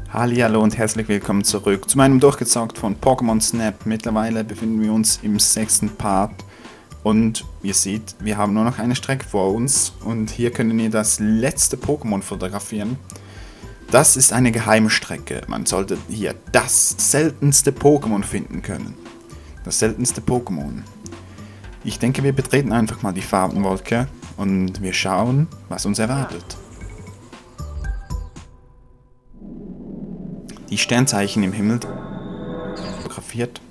Hallihallo und herzlich willkommen zurück zu meinem Durchgezockt von Pokémon Snap. Mittlerweile befinden wir uns im 6. Part und ihr seht, wir haben nur noch eine Strecke vor uns und hier können wir das letzte Pokémon fotografieren. Das ist eine geheime Strecke. Man sollte hier das seltenste Pokémon finden können. Das seltenste Pokémon. Ich denke, wir betreten einfach mal die Farbenwolke und wir schauen, was uns erwartet. Die Sternzeichen im Himmel fotografiert.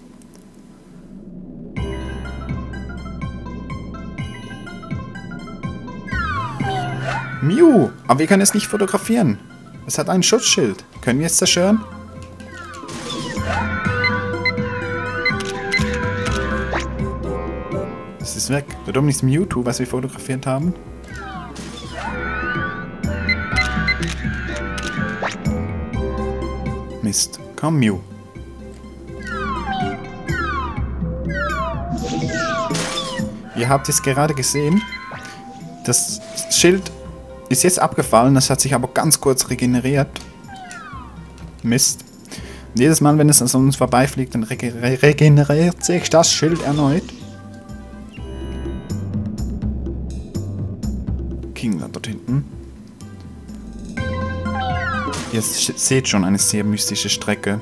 Mew! Aber wir können es nicht fotografieren. Es hat ein Schutzschild. Können wir es zerstören? Es ist weg. Da dumm ist Mewtwo, was wir fotografiert haben. Mist. Komm, Mew. Ihr habt es gerade gesehen. Das Schild ist jetzt abgefallen. Das hat sich aber ganz kurz regeneriert. Mist. Und jedes Mal, wenn es an uns vorbeifliegt, dann regeneriert sich das Schild erneut. Kingler dort hinten. Ihr seht schon eine sehr mystische Strecke.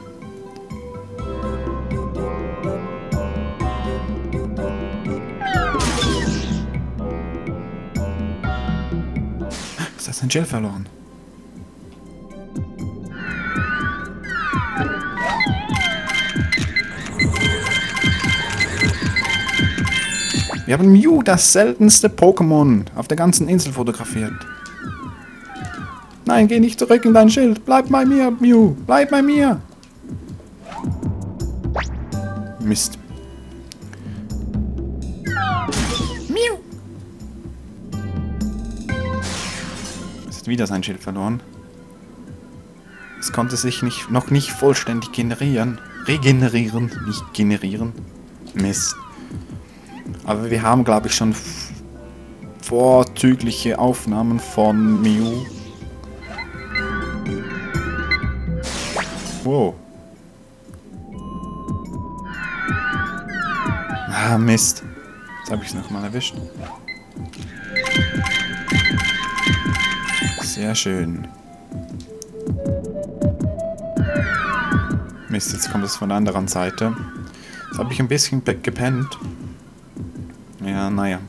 Das hat sein Gel verloren. Wir haben Mew, das seltenste Pokémon, auf der ganzen Insel fotografiert. Nein, geh nicht zurück in dein Schild. Bleib bei mir, Mew. Bleib bei mir. Mist. Mew. Es hat wieder sein Schild verloren. Es konnte sich noch nicht vollständig generieren. Regenerieren, nicht generieren. Mist. Aber wir haben, glaube ich, schon vorzügliche Aufnahmen von Mew. Wow. Ah, Mist. Jetzt habe ich es nochmal erwischt. Sehr schön. Mist, jetzt kommt es von der anderen Seite. Jetzt habe ich ein bisschen gepennt. Ja, naja.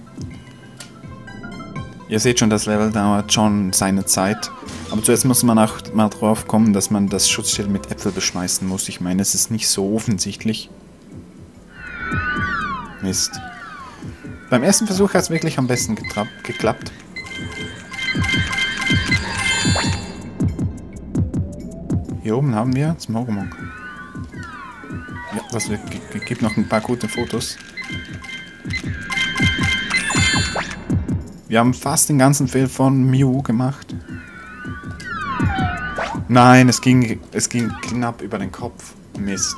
Ihr seht schon, das Level dauert schon seine Zeit. Aber zuerst muss man auch mal drauf kommen, dass man das Schutzschild mit Äpfel beschmeißen muss. Ich meine, es ist nicht so offensichtlich. Mist. Beim ersten Versuch hat es wirklich am besten geklappt. Hier oben haben wir Smogomonk. Ja, das gibt noch ein paar gute Fotos. Wir haben fast den ganzen Film von Mew gemacht. Nein, es ging knapp über den Kopf. Mist.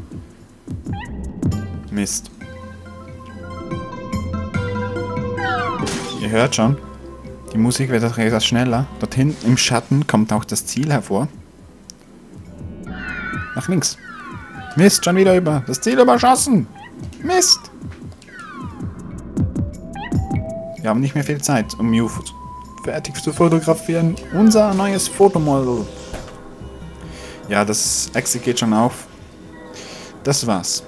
Mist. Ihr hört schon, die Musik wird etwas schneller. Dort hinten im Schatten kommt auch das Ziel hervor. Nach links. Mist, schon wieder über. Das Ziel überschossen. Mist. Wir haben nicht mehr viel Zeit, um Mew fertig zu fotografieren. Unser neues Fotomodel. Ja, das Exit geht schon auf. Das war's.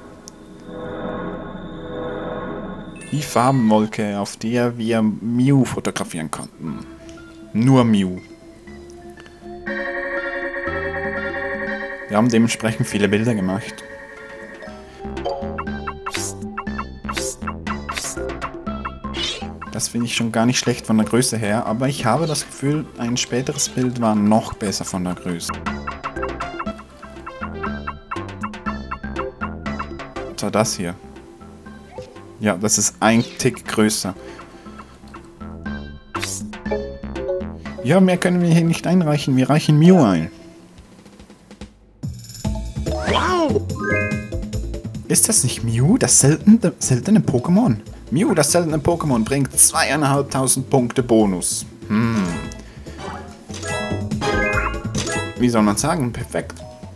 Die Farbenwolke, auf der wir Mew fotografieren konnten. Nur Mew. Wir haben dementsprechend viele Bilder gemacht. Das finde ich schon gar nicht schlecht von der Größe her, aber ich habe das Gefühl, ein späteres Bild war noch besser von der Größe. So, das hier. Ja, das ist ein Tick größer. Ja, mehr können wir hier nicht einreichen. Wir reichen Mew ein. Wow! Ist das nicht Mew, das seltene Pokémon? Mew, das seltene Pokémon, bringt 2500 Punkte Bonus. wie soll man sagen, perfekt.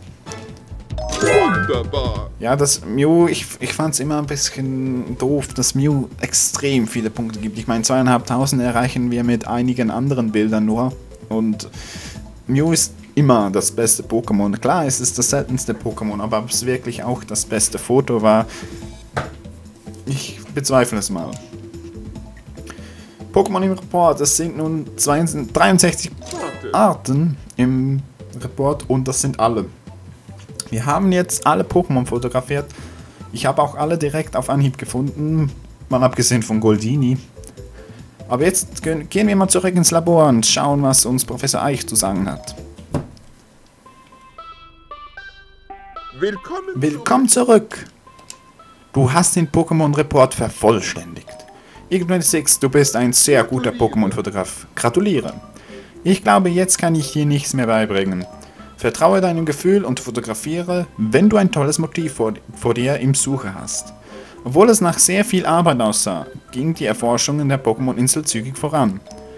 Wunderbar. Ja, das Mew, ich fand es immer ein bisschen doof, dass Mew extrem viele Punkte gibt. Ich meine, 2500 erreichen wir mit einigen anderen Bildern nur. Und Mew ist immer das beste Pokémon. Klar, es ist das seltenste Pokémon, aber ob es wirklich auch das beste Foto war, ich bezweifle es mal. Pokémon im Report, es sind nun 63 Arten im Report und das sind alle. Wir haben jetzt alle Pokémon fotografiert. Ich habe auch alle direkt auf Anhieb gefunden, mal abgesehen von Goldini. Aber jetzt gehen wir mal zurück ins Labor und schauen, was uns Professor Eich zu sagen hat. Willkommen zurück! Du hast den Pokémon-Report vervollständigt. Ignis, du bist ein sehr guter Pokémon-Fotograf. Gratuliere! Ich glaube, jetzt kann ich dir nichts mehr beibringen. Vertraue deinem Gefühl und fotografiere, wenn du ein tolles Motiv vor dir im Suche hast. Obwohl es nach sehr viel Arbeit aussah, ging die Erforschung in der Pokémon-Insel zügig voran.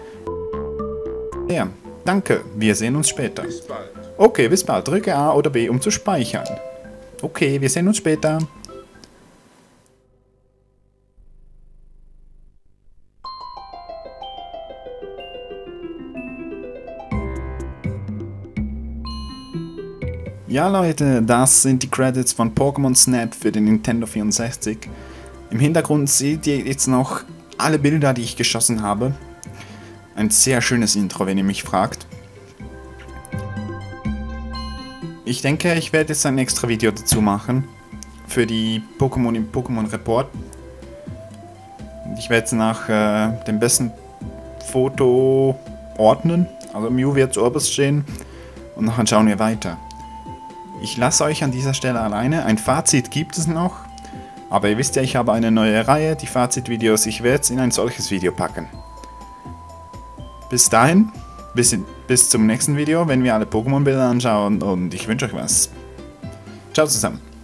Ja, danke, wir sehen uns später. Bis bald. Okay, bis bald. Drücke A oder B, um zu speichern. Okay, wir sehen uns später. Ja Leute, das sind die Credits von Pokémon Snap für den Nintendo 64. Im Hintergrund seht ihr jetzt noch alle Bilder, die ich geschossen habe. Ein sehr schönes Intro, wenn ihr mich fragt. Ich denke, ich werde jetzt ein extra Video dazu machen. Für die Pokémon im Pokémon Report. Ich werde es nach dem besten Foto ordnen. Also Mew wird zuoberst stehen. Und nachher schauen wir weiter. Ich lasse euch an dieser Stelle alleine. Ein Fazit gibt es noch. Aber ihr wisst ja, ich habe eine neue Reihe, die Fazitvideos. Ich werde es in ein solches Video packen. Bis dahin, bis zum nächsten Video, wenn wir alle Pokémon-Bilder anschauen. Und ich wünsche euch was. Ciao zusammen.